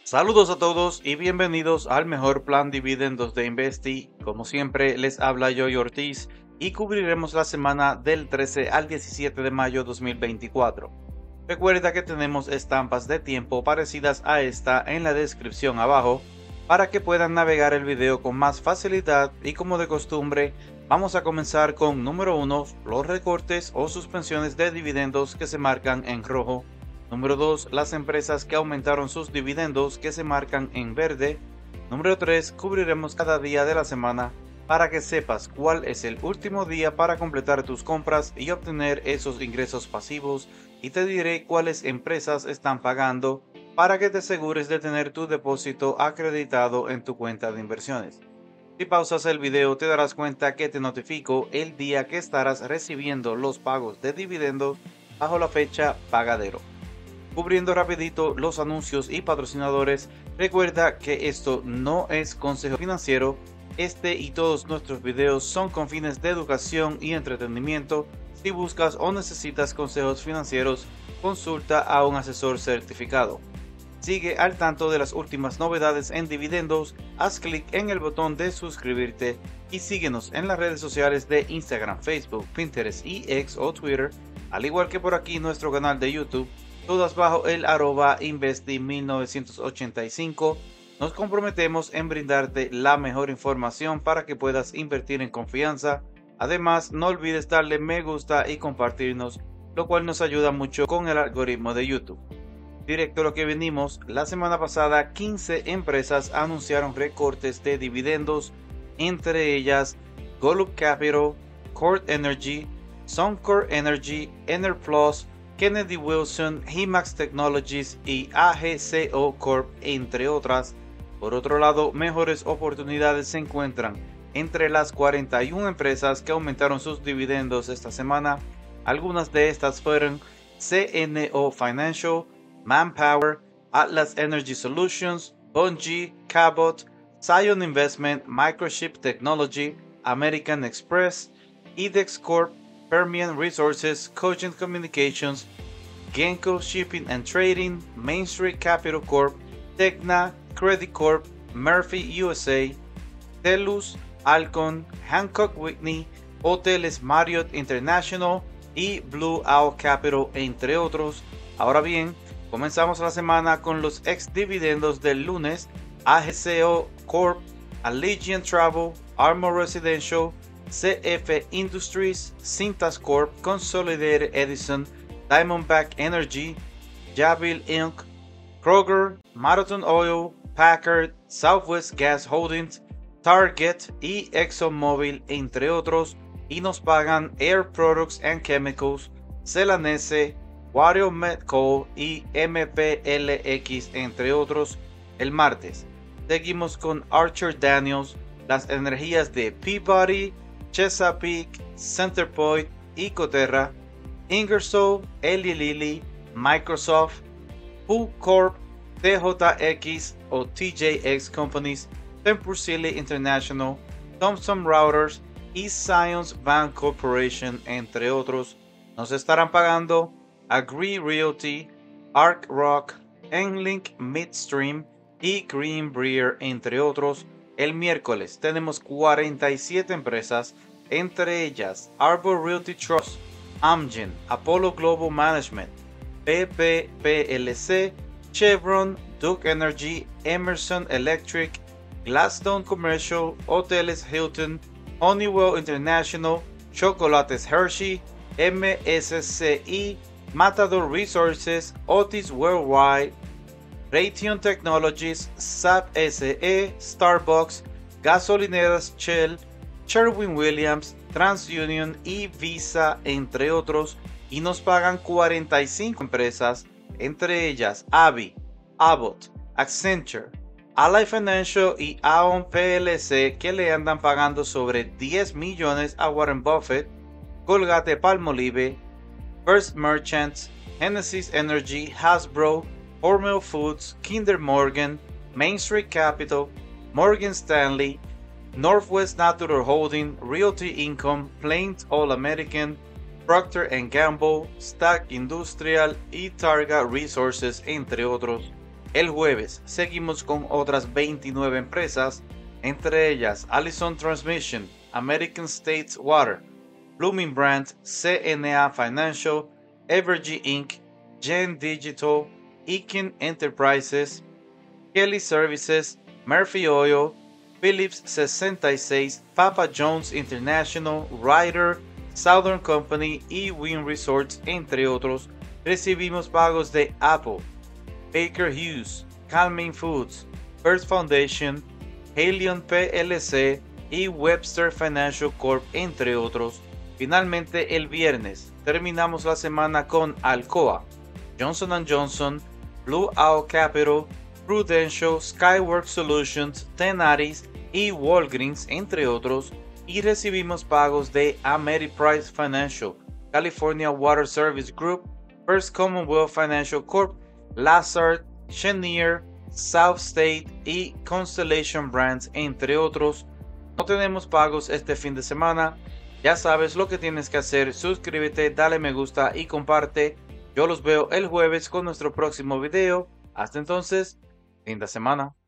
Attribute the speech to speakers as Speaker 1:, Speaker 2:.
Speaker 1: Saludos a todos y bienvenidos al mejor plan dividendos de Investi. Como siempre, les habla Joy Ortiz y cubriremos la semana del 13 al 17 de mayo 2024. Recuerda que tenemos estampas de tiempo parecidas a esta en la descripción abajo para que puedan navegar el video con más facilidad y como de costumbre, vamos a comenzar con número 1, los recortes o suspensiones de dividendos que se marcan en rojo. Número 2, las empresas que aumentaron sus dividendos que se marcan en verde. Número 3, cubriremos cada día de la semana para que sepas cuál es el último día para completar tus compras y obtener esos ingresos pasivos, y te diré cuáles empresas están pagando para que te asegures de tener tu depósito acreditado en tu cuenta de inversiones. Si pausas el video te darás cuenta que te notifico el día que estarás recibiendo los pagos de dividendos bajo la fecha pagadero. Cubriendo rapidito los anuncios y patrocinadores, recuerda que esto no es consejo financiero. Este y todos nuestros videos son con fines de educación y entretenimiento. Si buscas o necesitas consejos financieros, consulta a un asesor certificado. Sigue al tanto de las últimas novedades en dividendos, haz clic en el botón de suscribirte y síguenos en las redes sociales de Instagram, Facebook, Pinterest y X o Twitter, al igual que por aquí nuestro canal de YouTube, todas bajo el @investi1985. Nos comprometemos en brindarte la mejor información para que puedas invertir en confianza. Además, no olvides darle me gusta y compartirnos, lo cual nos ayuda mucho con el algoritmo de YouTube. Directo a lo que venimos, la semana pasada 15 empresas anunciaron recortes de dividendos, entre ellas Golub Capital, Core Energy, Suncor Energy, Enerplus, Kennedy Wilson, Himax Technologies y AGCO Corp, entre otras. Por otro lado, mejores oportunidades se encuentran entre las 41 empresas que aumentaron sus dividendos esta semana. Algunas de estas fueron CNO Financial, Manpower, Atlas Energy Solutions, Bunge, Cabot, Zion Investment, Microchip Technology, American Express, IDEX Corp, Permian Resources, Cogent Communications, Genco Shipping and Trading, Main Street Capital Corp, Tecna, Credit Corp, Murphy USA, Telus, Alcon, Hancock Whitney, Hoteles Marriott International y Blue Owl Capital, entre otros. Ahora bien, comenzamos la semana con los ex dividendos del lunes: AGCO Corp, Allegiant Travel, Armor Residential, CF Industries, Cintas Corp, Consolidated Edison, Diamondback Energy, Jabil Inc., Kroger, Marathon Oil, Packard, Southwest Gas Holdings, Target y ExxonMobil, entre otros, y nos pagan Air Products and Chemicals, Celanese, Wario Met Coal y MPLX, entre otros, el martes. Seguimos con Archer Daniels, las energías de Peabody, Chesapeake, Centerpoint y Coterra, Ingersoll, Eli Lilly, Microsoft, Pool Corp, TJX o TJX Companies, Tempur-Sealy International, Thomson Reuters y Science Bank Corporation, entre otros. Nos estarán pagando Agree Realty, Arc Rock, Enlink Midstream y Green Brier, entre otros. El miércoles tenemos 47 empresas, entre ellas Arbor Realty Trust, Amgen, Apollo Global Management, PPPLC, Chevron, Duke Energy, Emerson Electric, Gladstone Commercial, Hoteles Hilton, Honeywell International, Chocolates Hershey, MSCI, Matador Resources, Otis Worldwide, Raytheon Technologies, SAP SE, Starbucks, Gasolineras Shell, Sherwin-Williams, TransUnion y Visa, entre otros, y nos pagan 45 empresas, entre ellas AVI, Abbott, Accenture, Ally Financial y Aon PLC, que le andan pagando sobre 10 millones a Warren Buffett, Colgate-Palmolive, First Merchants, Genesis Energy, Hasbro, Hormel Foods, Kinder Morgan, Main Street Capital, Morgan Stanley, Northwest Natural Holding, Realty Income, Plains All American, Procter & Gamble, Stack Industrial y Targa Resources, entre otros. El jueves seguimos con otras 29 empresas, entre ellas Allison Transmission, American States Water, Blooming Brands, CNA Financial, Evergy Inc., Gen Digital, Eakin Enterprises, Kelly Services, Murphy Oil, Phillips 66, Papa John's International, Ryder, Southern Company y Wynn Resorts, entre otros. Recibimos pagos de Apple, Baker Hughes, Calmin Foods, First Foundation, Halion PLC y Webster Financial Corp, entre otros. Finalmente, el viernes terminamos la semana con Alcoa, Johnson & Johnson, Blue Owl Capital, Prudential, Skyworks Solutions, Tenaris y Walgreens, entre otros, y recibimos pagos de Ameriprise Financial, California Water Service Group, First Commonwealth Financial Corp, Lazard, Cheniere, South State y Constellation Brands, entre otros. No tenemos pagos este fin de semana. Ya sabes lo que tienes que hacer: suscríbete, dale me gusta y comparte. Yo los veo el jueves con nuestro próximo video. Hasta entonces, linda semana.